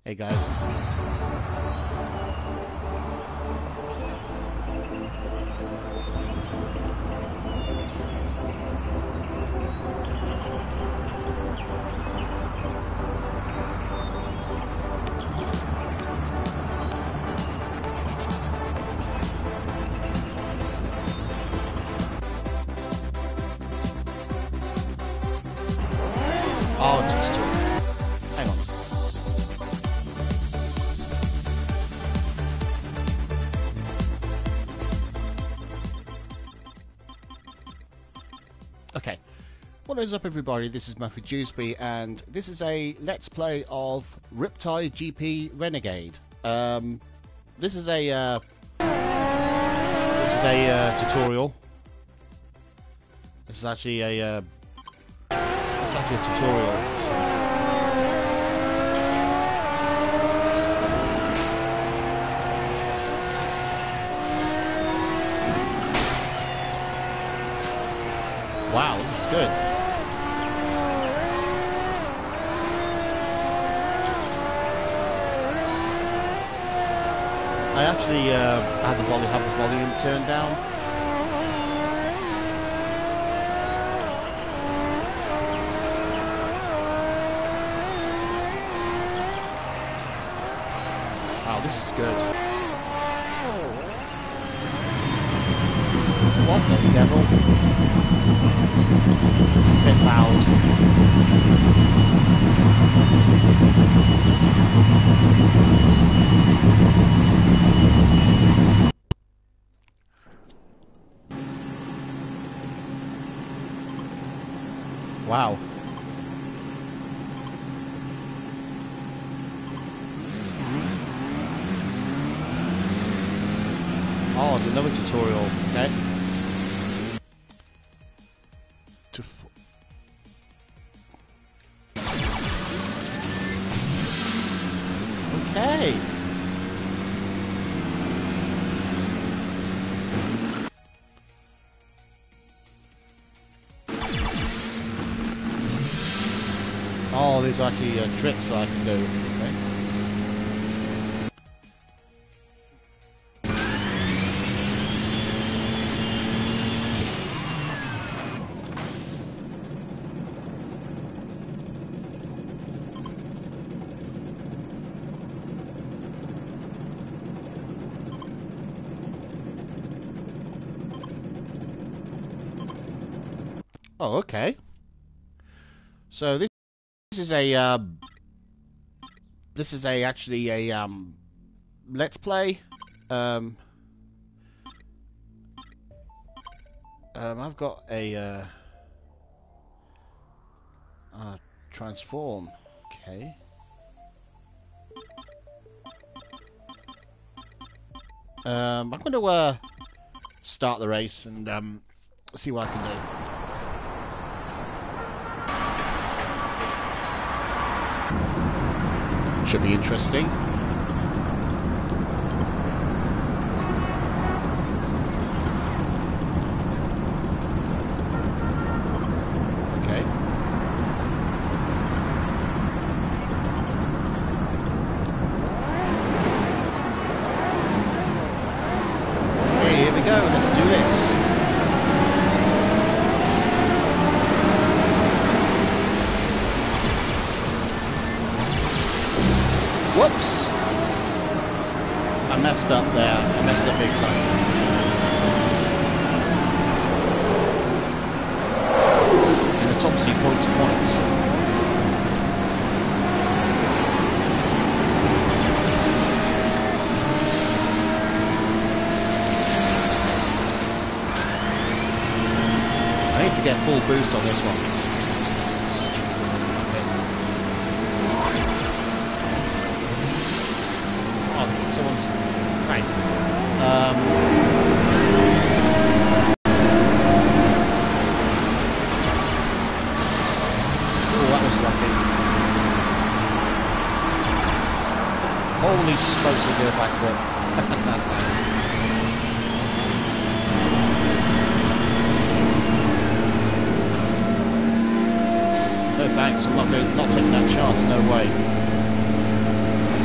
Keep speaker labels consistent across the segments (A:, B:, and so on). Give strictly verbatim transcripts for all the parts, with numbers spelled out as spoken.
A: Hey guys. Oh, it's just two. Hang on. Okay. What is up, everybody? This is Muffy Dewsbury, and this is a Let's Play of Riptide G P Renegade. Um, this is a uh, this is a uh, tutorial. This is actually a uh, it's actually a tutorial. Wow, this is good. I actually uh, had the volume, have the volume turned down. Wow, this is good. What the devil? It's a bit loud. Wow. Oh, it's another tutorial. Okay. To okay. Oh, there's actually uh, tricks I can do. Okay. Oh, okay. So this, this is a uh, this is a actually a um, let's play. Um, um, I've got a uh, uh, transform. Okay. Um, I'm going to uh, start the race and um, see what I can do. Should be interesting. Okay. Okay, here we go. Let's do this. Whoops! I messed up there. I messed up big time. And it's obviously point to point. I need to get full boost on this one. Someone's right. Um, oh, that was lucky. Holy smokes, I go backward. No thanks, I'm not going, not taking that chance. No way.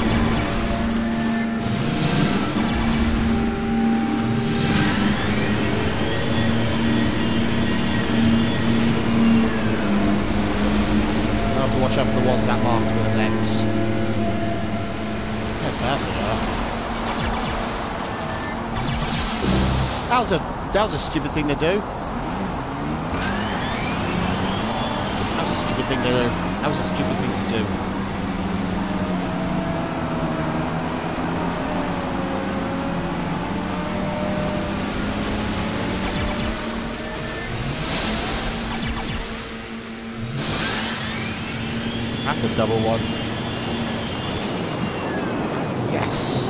A: except for the ones that marked with an X. Not bad for that. That was a that was a stupid thing to do. That was a stupid thing to do. That was a stupid thing to do. That's a double one. Yes.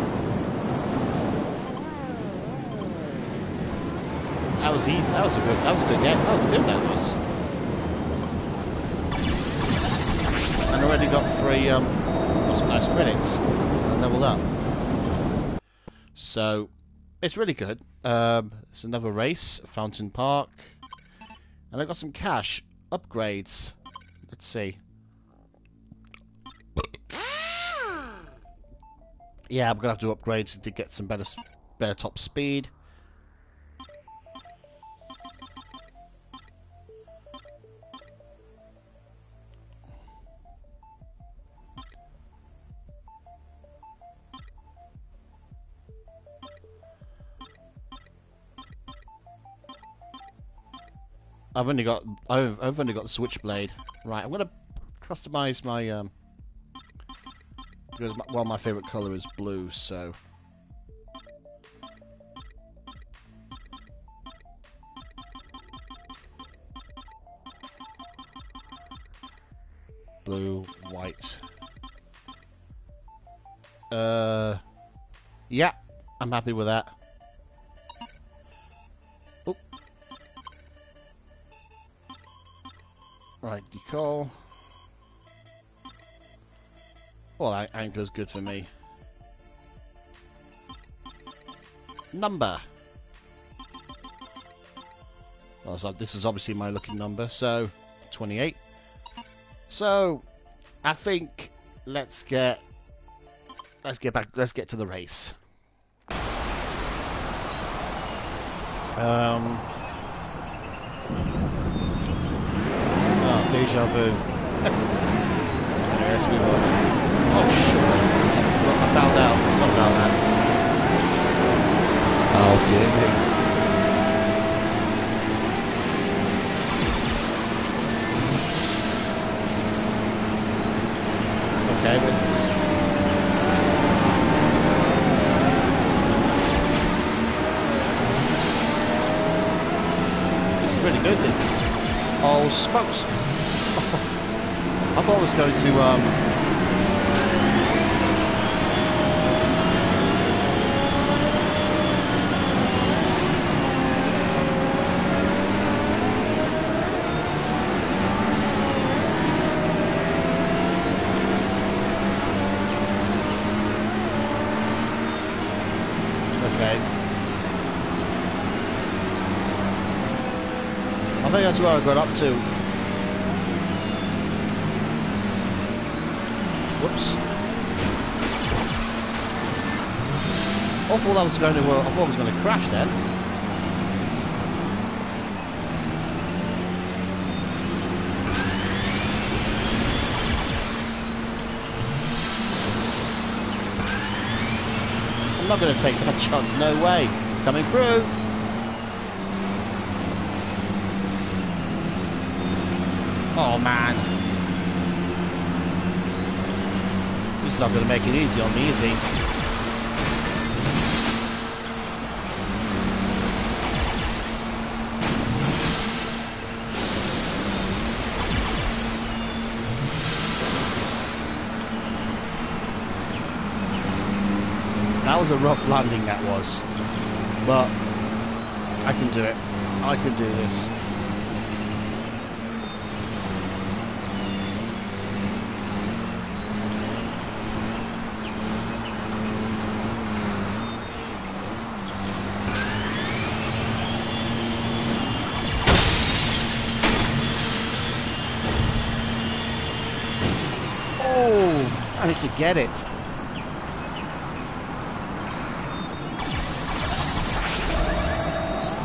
A: That was easy. That was a good. That was a good game. That was good. That was. And already got three. Um, got some nice credits. And leveled up. So, it's really good. Um, it's another race, Fountain Park, and I got some cash upgrades. Let's see. Yeah, I'm gonna have to upgrade to get some better, better top speed. I've only got I've, I've only got the switchblade. Right, I'm gonna customize my um. Because, my, well, my favourite colour is blue, so... Blue, white... Uh... Yeah, I'm happy with that. Oop. Right, decal... Well, that anchor's good for me. Number. Well, so this is obviously my lucky number, so twenty-eight. So, I think let's get let's get back. Let's get to the race. Um. Oh, deja vu. Let's move on. Oh, shit. Look, I found out. What about that? Oh, dear me. Okay, where's this? This is pretty good, this. Oh, smokes. I thought I was going to, um... Okay. I think that's where I got up to. Whoops. I thought that was going to. Uh, I thought I was going to crash then. I'm not going to take that chance. No way. Coming through. Oh man. This is not going to make it easy on me, is he? That was a rough landing, that was. But I can do it. I can do this. Oh, I need to get it.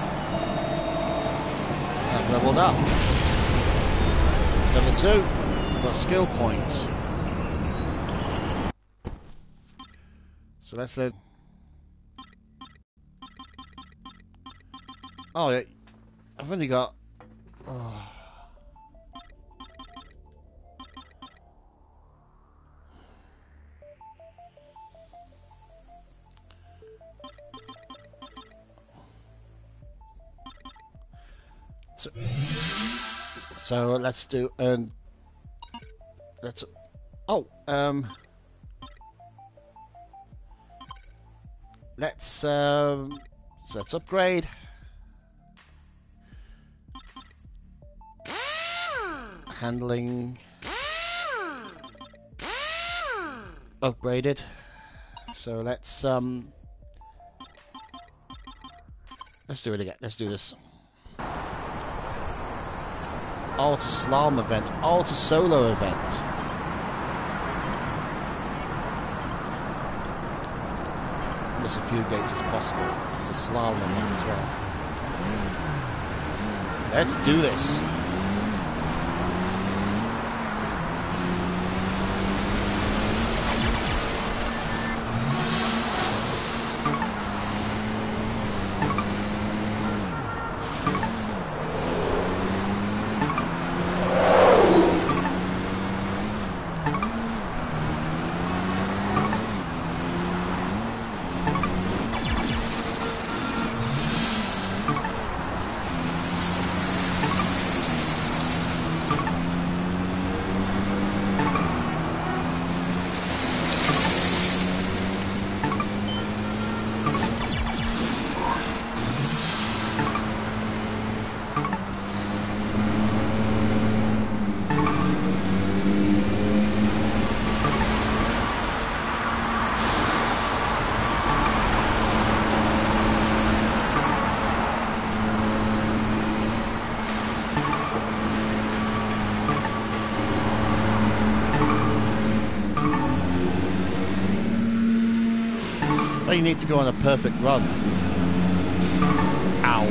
A: Leveled up. Level two. got skill points. So let's then. Oh, yeah. I've only got. Oh. So, so let's do. Um, let's. Oh, um. Let's um. So let's upgrade. Handling upgraded. So let's um let's do it again. Let's do this. Alter slalom event, alter solo event. There's a few gates as possible. It's a slalom event as well. Let's do this. You need to go on a perfect run. Ow.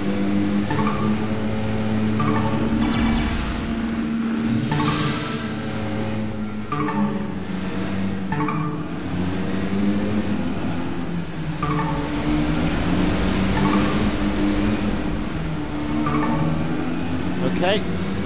A: Okay.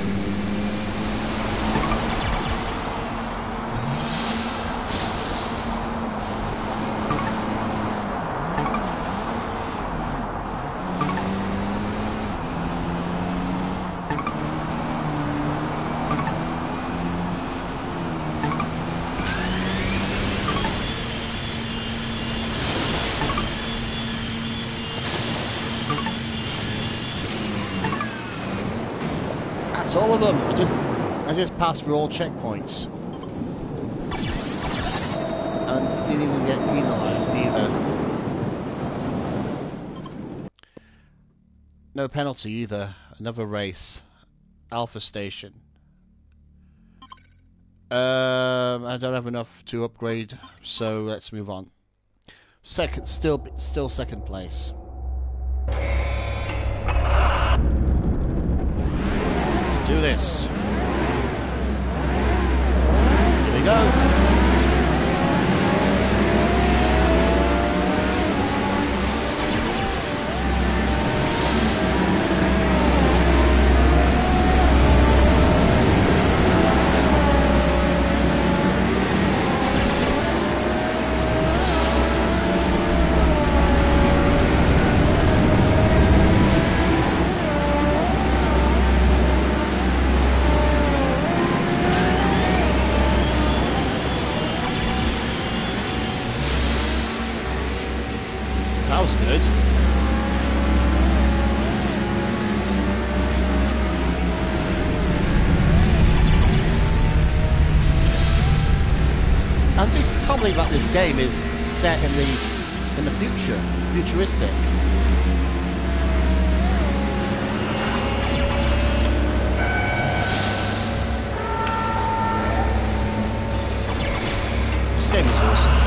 A: All of them. I just, I just passed through all checkpoints and didn't even get penalised either. No penalty either. Another race. Alpha Station. Um, I don't have enough to upgrade, so let's move on. Second, still, still second place. Do this. Here we go. That was good. I think I can't believe that this game is set in the in the future, futuristic. This game is awesome.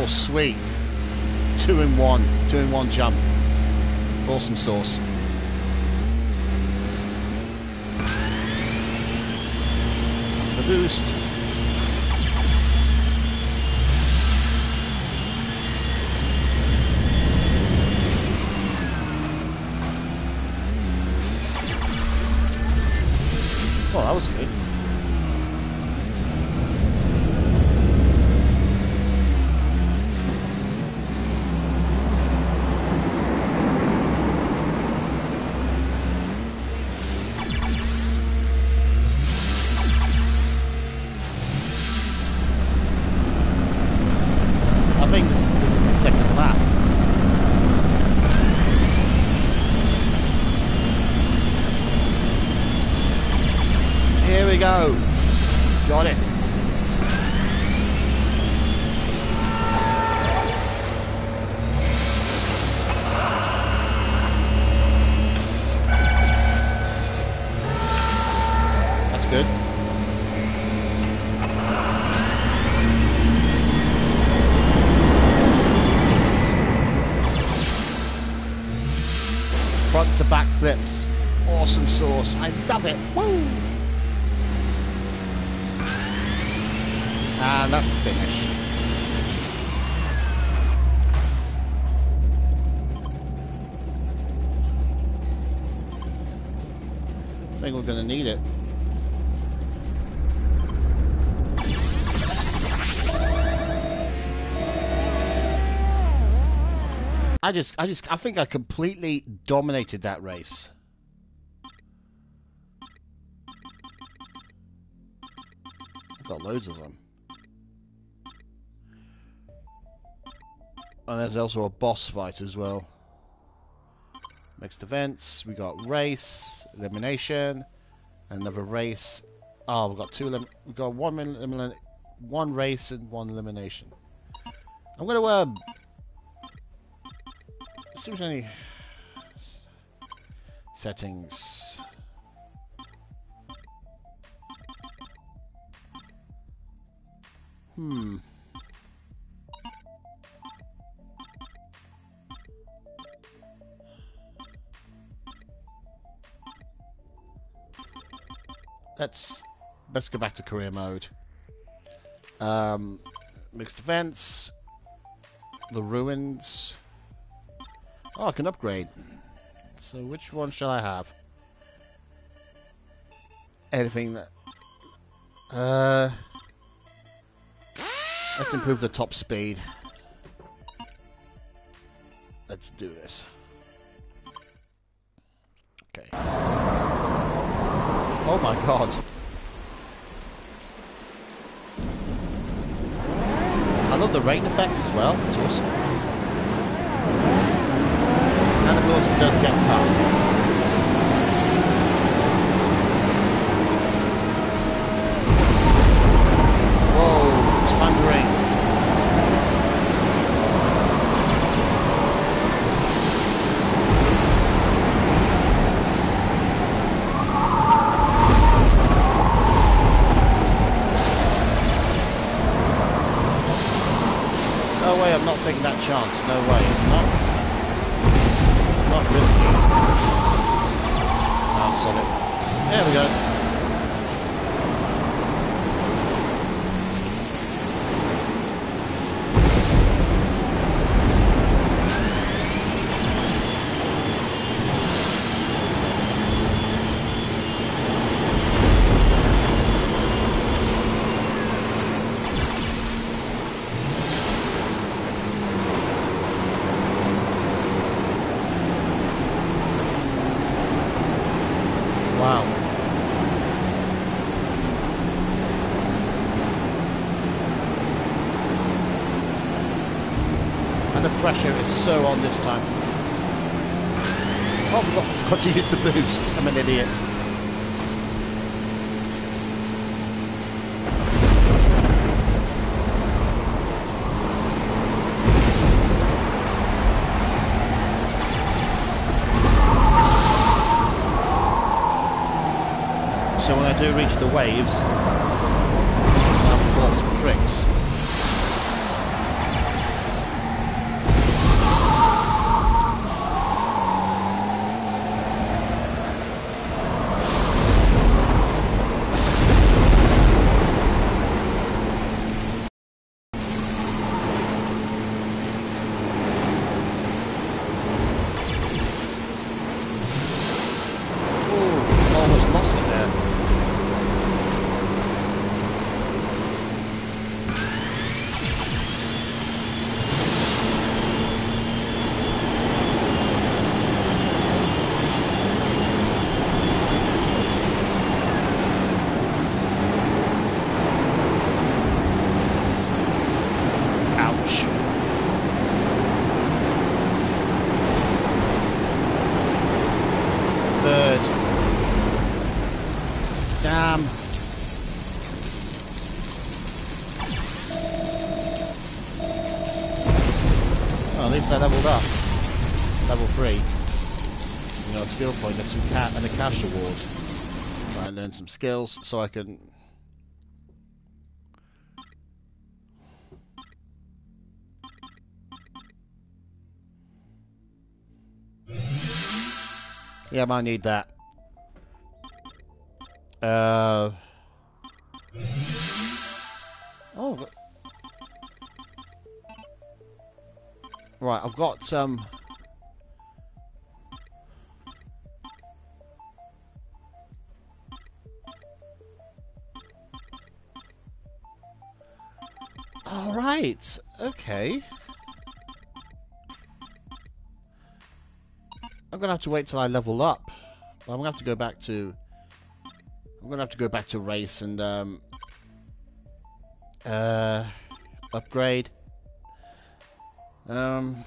A: sweet. Two in one. Two in one jump. Awesome sauce. The boost. Oh, that was good. I think this, this is the second lap. Here we go. Got it. That's good. Front to back flips. Awesome sauce. I love it. Woo! And that's the finish. I think we're going to need it. I just, I just, I think I completely dominated that race. I've got loads of them. And there's also a boss fight as well. Next events, we got race, elimination, another race. Oh, we've got two. Elim we got one, elim one race and one elimination. I'm gonna uh, see if there's any settings. Hmm. Let's let's go back to career mode. Um, mixed events, the ruins. Oh, I can upgrade. So which one shall I have? Anything that. Uh, let's improve the top speed. Let's do this. Okay. Oh my god. I love the rain effects as well. It's awesome. And of course it does get tough. Whoa, it's thundering. No way, I'm not taking that chance. No way. Not, not risky. I'll sod it. There we go. And the pressure is so on this time. Oh, I forgot to use the boost. I'm an idiot. So when I do reach the waves, I'll perform some tricks. at least I leveled up. Level three. You know, a skill point and some cat and a cash reward. Right, learn some skills so I can. Yeah, I might need that. Uh. Oh. But... Right, I've got um. All right. Okay. I'm gonna have to wait till I level up. I'm gonna have to go back to. I'm gonna have to go back to race and um. Uh, upgrade. Um.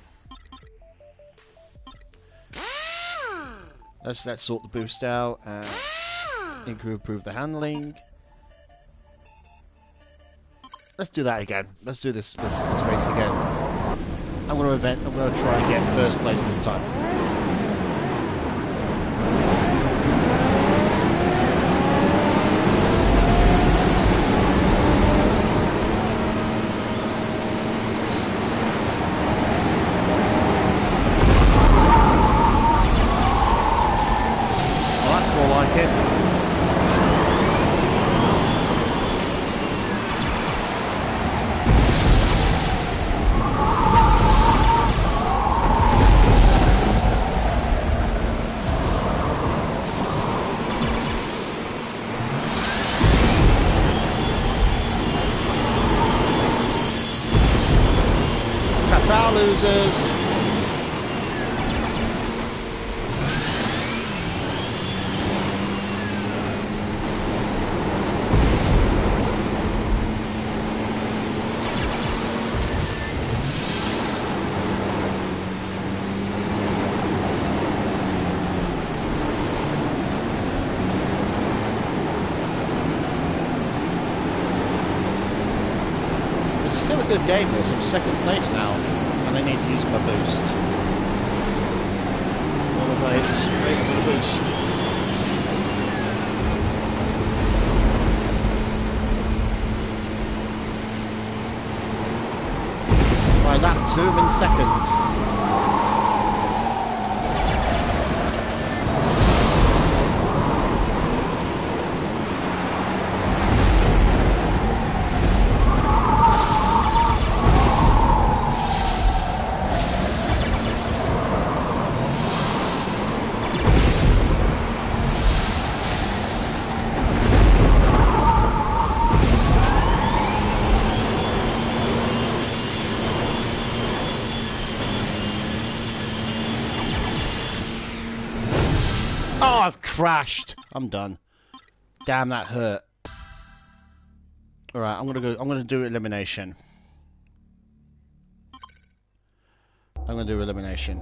A: Let's let's sort the boost out and improve the handling. Let's do that again. Let's do this this, this race again. I'm gonna event. I'm gonna try and get first place this time. Well, that's more like it. Losers. It's still a good game, this. I'm second place now. I need to use my boost. What if I hit straight with a boost? Right, lap two, I'm in second. Oh, I've crashed. I'm done. Damn, that hurt. All right, I'm gonna go. I'm gonna do elimination. I'm gonna do elimination.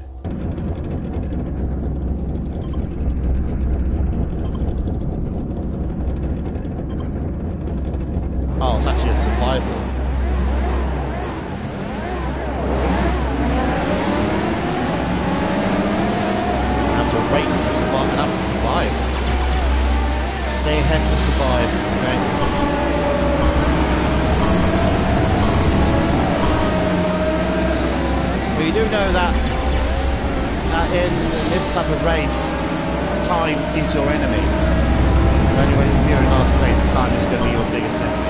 A: Oh, it's actually a survival. Race to survive and have to survive. Stay ahead to survive, okay? But you do know that, that in this type of race, time is your enemy. Only when you're in last place, time is going to be your biggest enemy.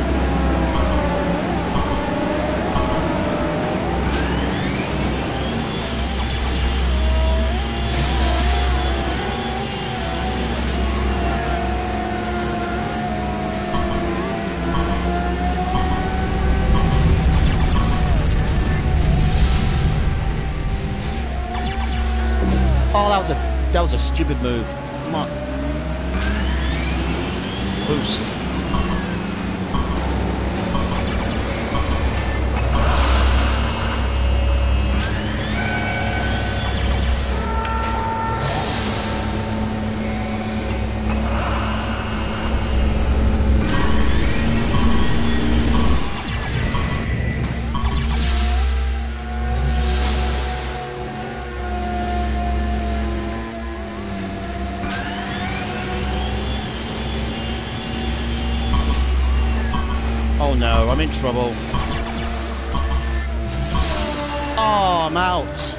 A: Oh, that was a that was a stupid move. Come on. Boost. I'm in trouble. Oh, I'm out.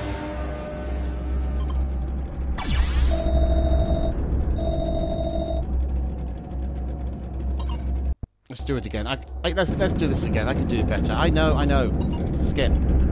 A: Let's do it again. I, I, let's let's do this again. I can do it better. I know, I know. Skip.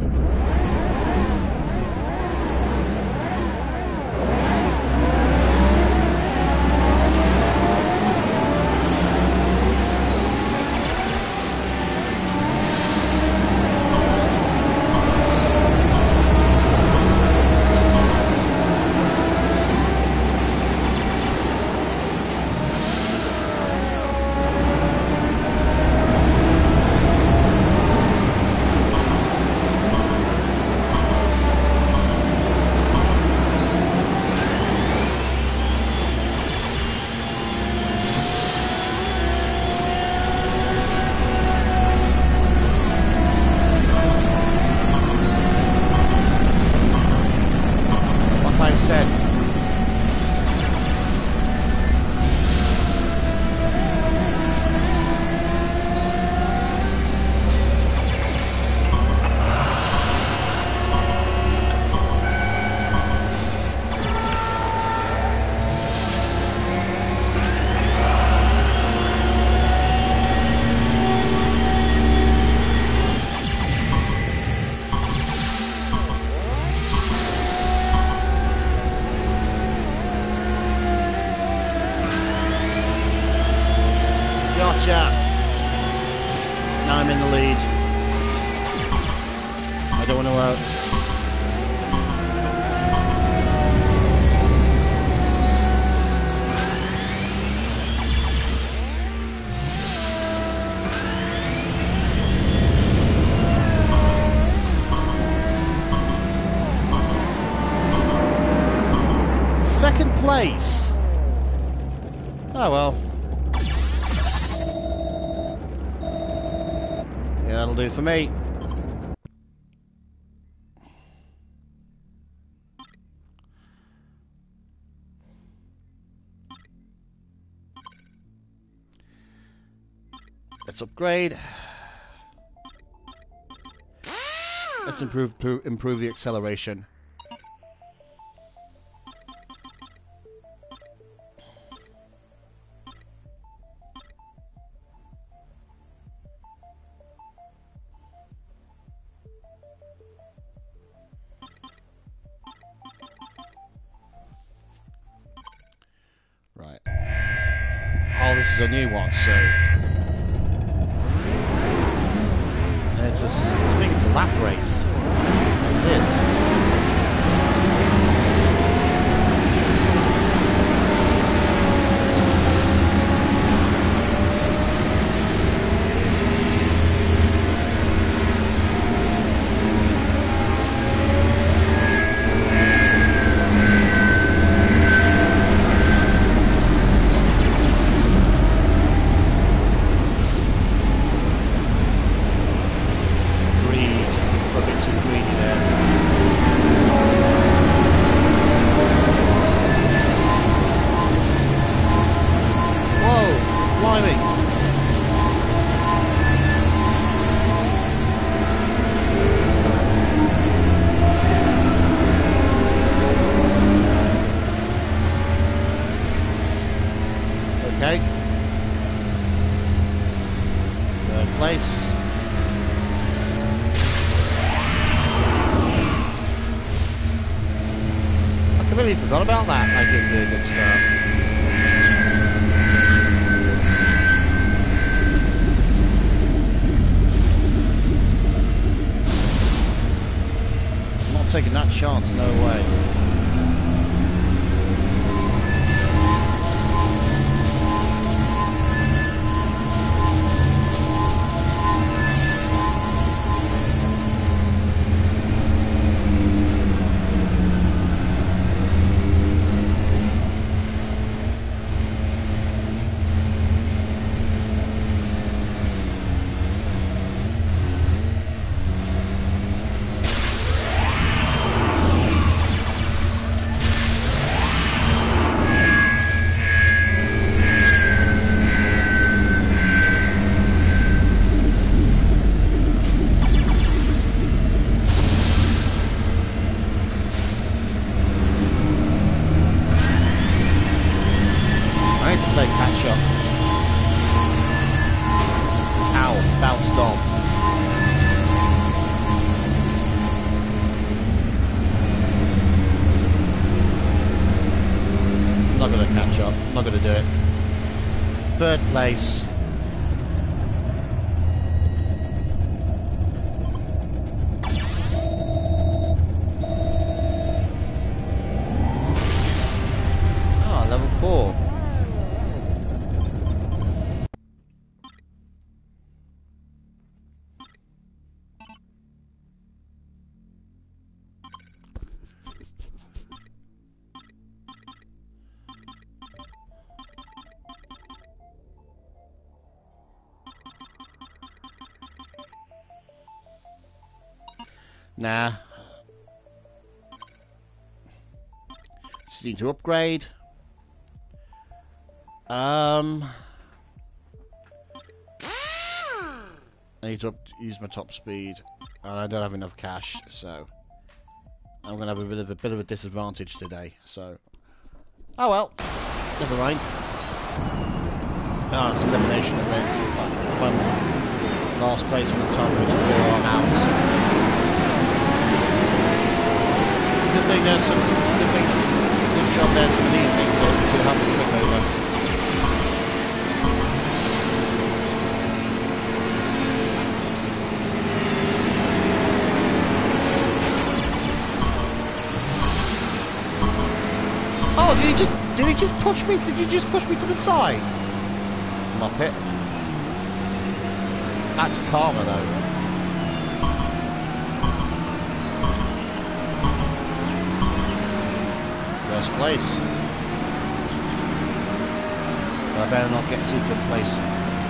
A: Now I'm in the lead. I don't want to out. Second place. Oh well. Yeah, that'll do it for me. Let's upgrade. Let's improve improve the acceleration. Right. Oh, this is a new one, so it's a, I think it's a lap race. It is. Okay. Third place. I completely forgot about that. That gives me a good start. I'm not taking that chance, no way. I'm going to do it. Third place. Oh, level four. Nah. Just need to upgrade. Um. I need to up use my top speed, and I don't have enough cash, so I'm gonna have a bit of a bit of a disadvantage today. So, oh well, never mind. Oh, it's elimination events. If, I, if I'm last place from the top, which is zero, I'm out. Good thing there's some good things, good job there's some of these things to, to have a click over. Oh, did he just did he just push me? Did you just push me to the side? Muppet. That's karma though. First place. I better not get too complacent.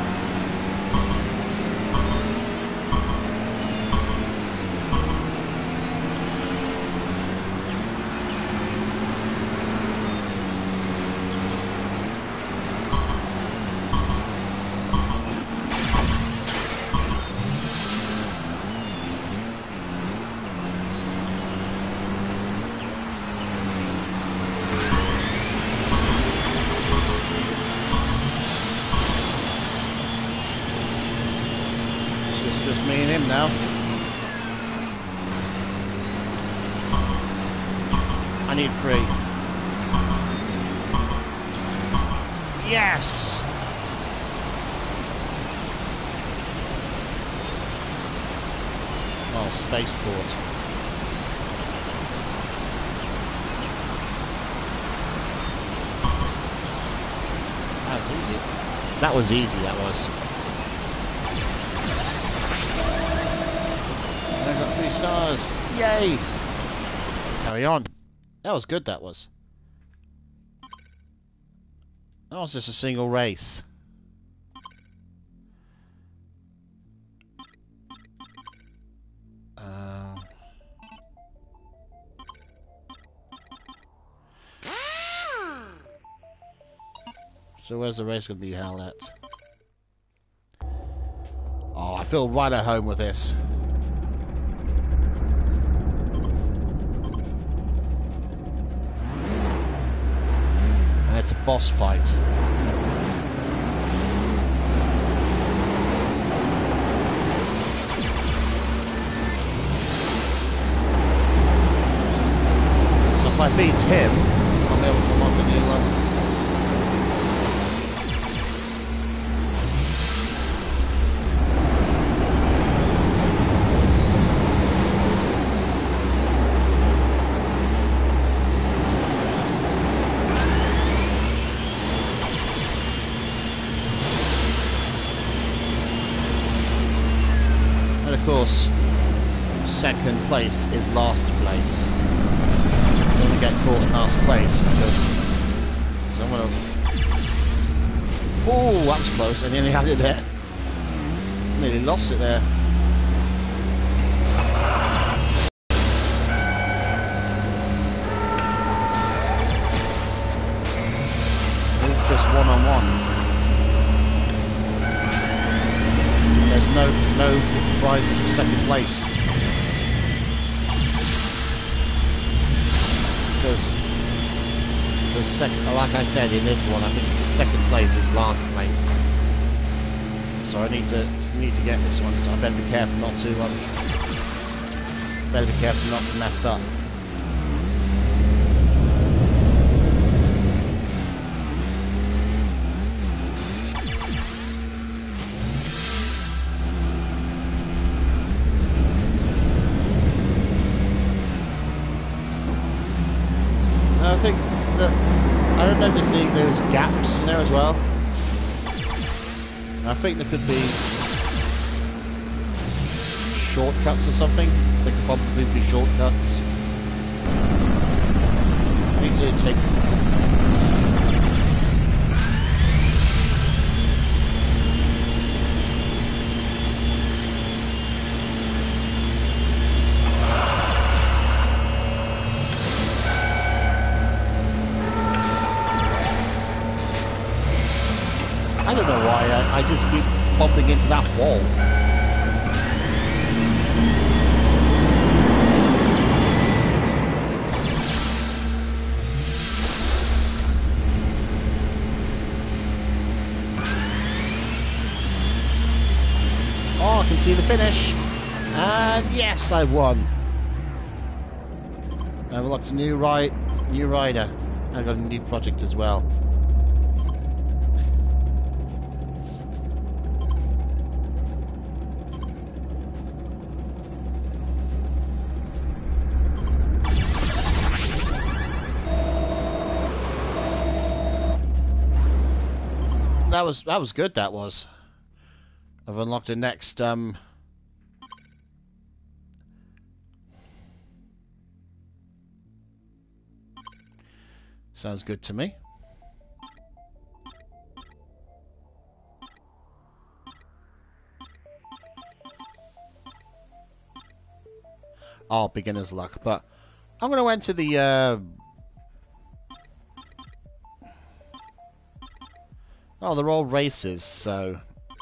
A: Now I need three. Yes. Oh, spaceport. That was easy. That was easy. That was. I got three stars. Yay! Let's carry on. That was good, that was. That was just a single race. Uh... So where's the race going to be held at? Oh, I feel right at home with this. It's a boss fight. So if I beat him, I'll be able to come on the new one. Of course, second place is last place. You don't get caught in last place because someone will... Oh, that was close. I nearly had it there. Nearly lost it there. It's just one on one. There's no no prizes for second place. Because the second, like I said in this one, I think the second place is last place. So I need to need to get this one. So I better be careful not to um, better be careful not to mess up. obviously there's gaps in there as well. I think there could be shortcuts or something. There could probably be shortcuts. I need to take... I don't know why, I, I just keep bumping into that wall. Oh, I can see the finish. And yes, I won. I've unlocked a new ride, new rider. I got a new project as well. That was that was good. That was. I've unlocked the next. Um, sounds good to me. Oh, beginner's luck. But I'm going to enter the. Uh, Oh, they're all races, so...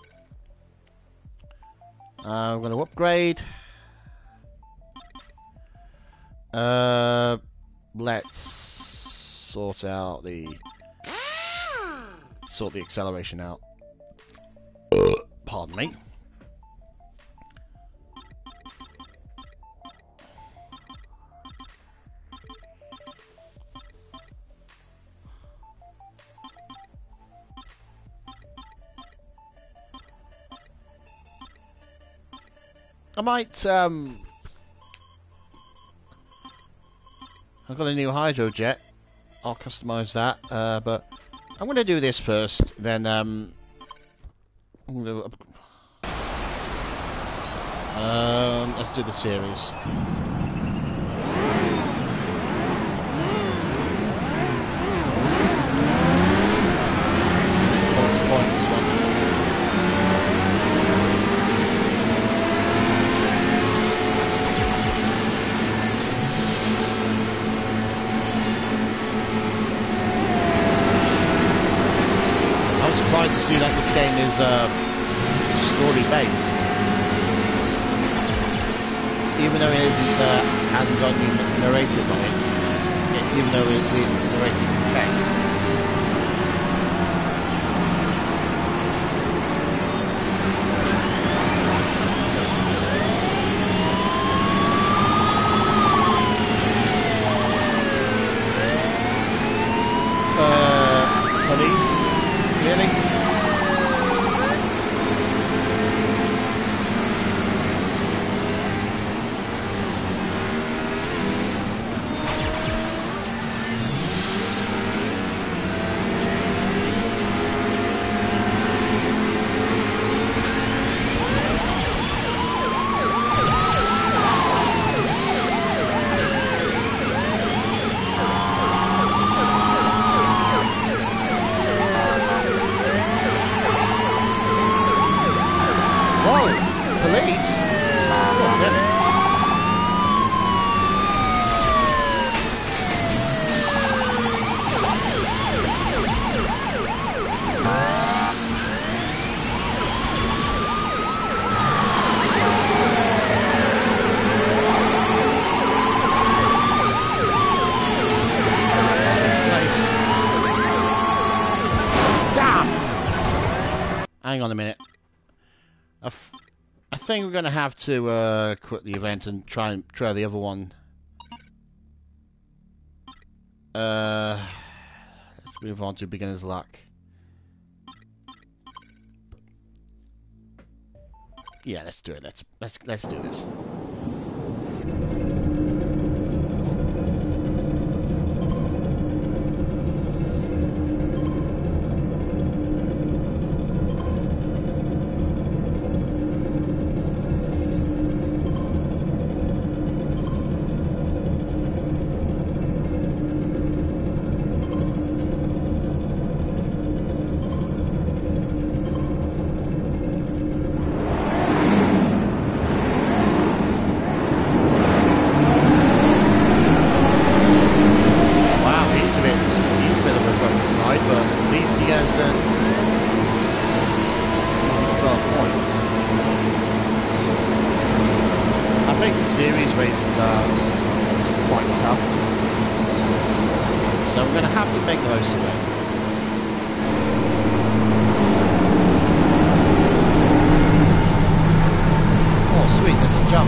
A: Uh, I'm going to upgrade. Uh, let's sort out the... Sort the acceleration out. Pardon me. I might, um... I've got a new hydro jet. I'll customize that, uh, but I'm going to do this first, then, um... I'm gonna, um, let's do the series. Point to point, this one. Surprised to see that this game is uh, story-based, even though it isn't, uh, hasn't got any narrative on it, it even though it is narrating in text. Uh, police. Really? Hang on a minute. I, f I think we're going to have to uh, quit the event and try and try the other one. Uh, let's move on to beginner's luck. Yeah, let's do it. Let's let's let's do this. think the series races are quite tough. So I'm going to have to make the most of it. Oh, sweet, there's a jump.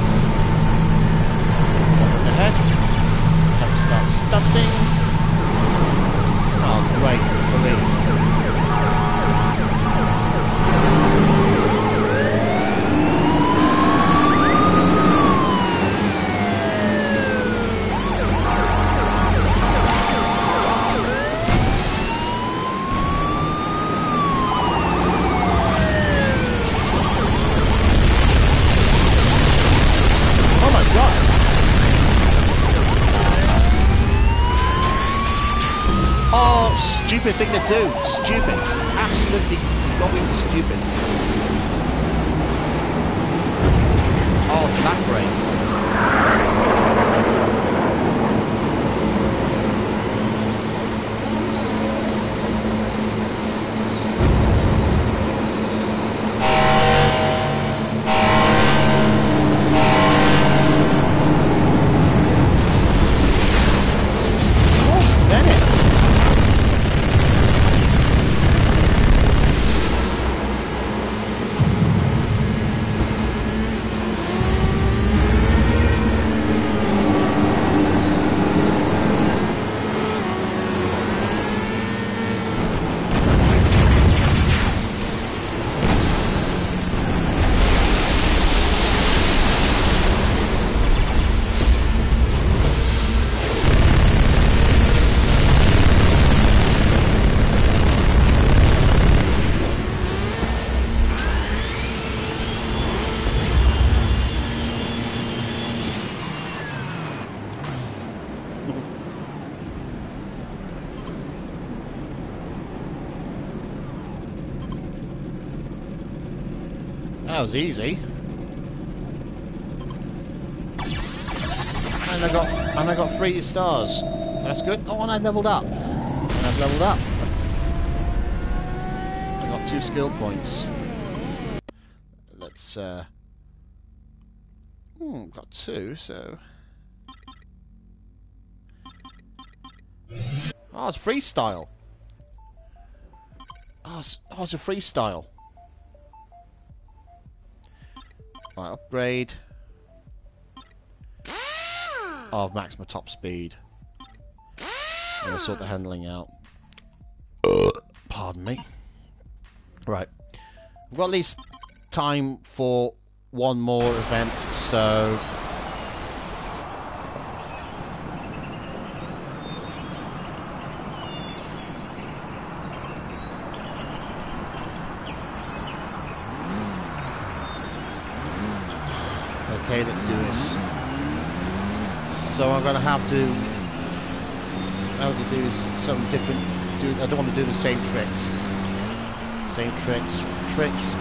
A: Jump ahead. Jump starts stunting. Oh, great, police. Stupid thing to do. Stupid. Absolutely going stupid. Oh, it's lap race. That was easy. And I got and I got three stars. So that's good. Oh, and I leveled up. And I've leveled up. I got two skill points. Let's uh hmm, got two, so oh, it's freestyle. Oh, it's, oh, it's a freestyle. Right, upgrade. Oh, max my top speed. I'm gonna sort the handling out. Pardon me. Right. We've got at least time for one more event, so okay, let's do this. So I'm gonna have to have to do some different. Do I don't want to do the same tricks. Same tricks. Tricks.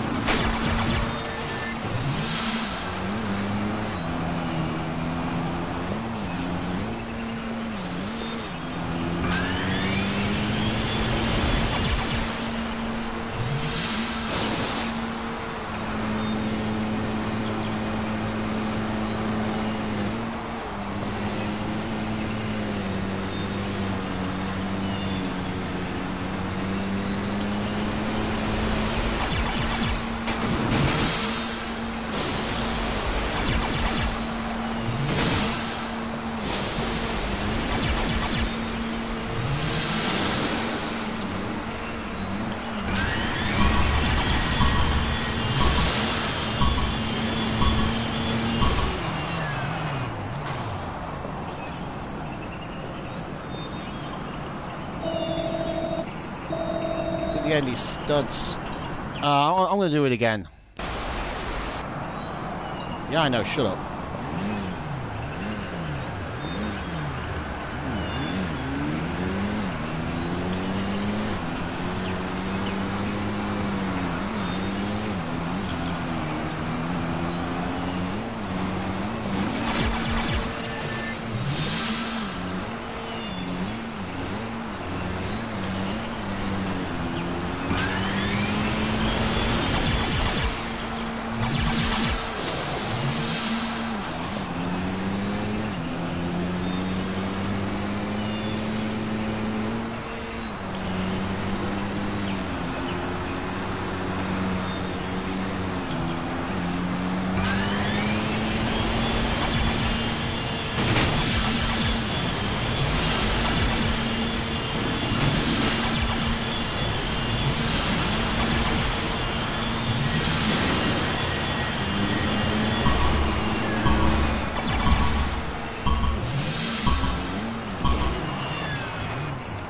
A: Again, these studs. Uh, I'm going to do it again. Yeah, I know. Shut up.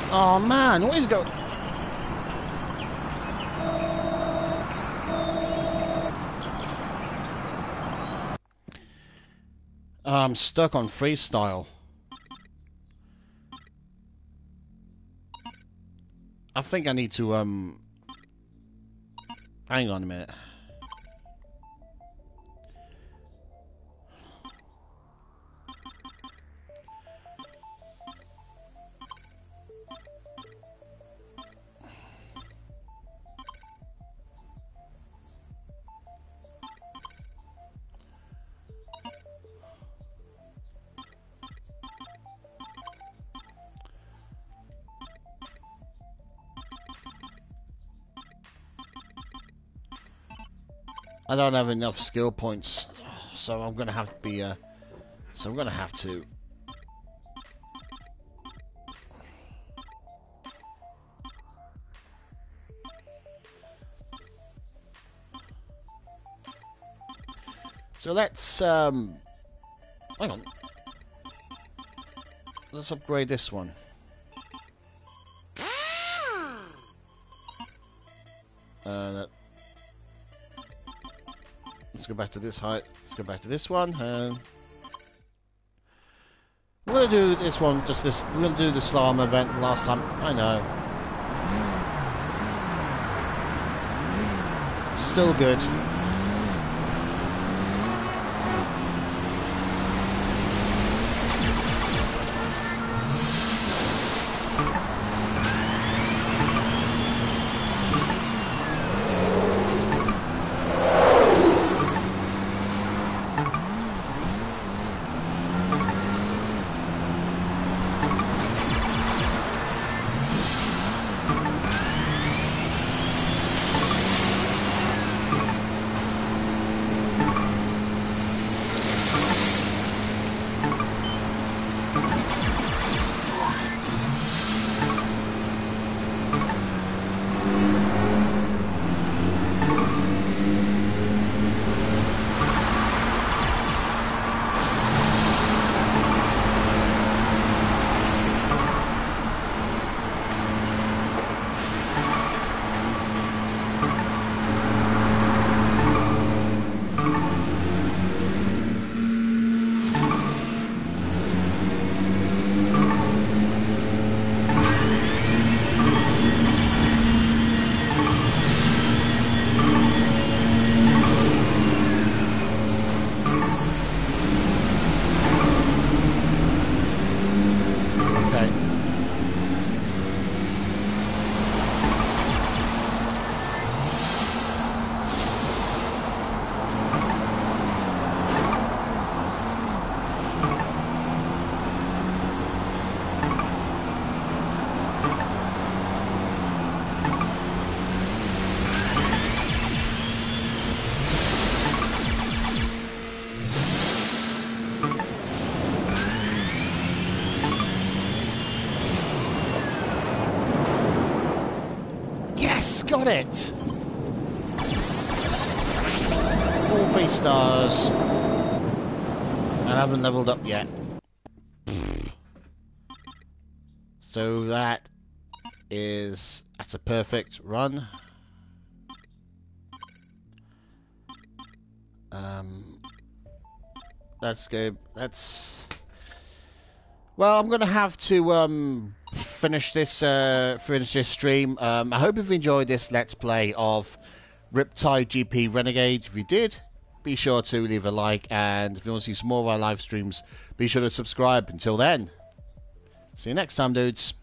A: Oh man, what is going? Oh, I'm stuck on freestyle. I think I need to um. Hang on a minute. I don't have enough skill points, so I'm gonna have to be. Uh, so I'm gonna have to. So let's um. Hang on. Let's upgrade this one. Uh, let's go back to this height. Let's go back to this one. Um, we're gonna do this one. Just this. We're gonna do the slalom event last time. I know. Still good. Got it! All three stars. And I haven't leveled up yet. So that is... That's a perfect run. Um... That's good. That's... Well, I'm going to have to... um. finish this uh, finish this stream. Um, I hope you've enjoyed this Let's Play of Riptide G P Renegade. If you did, be sure to leave a like, and if you want to see some more of our live streams, be sure to subscribe. Until then, see you next time, dudes.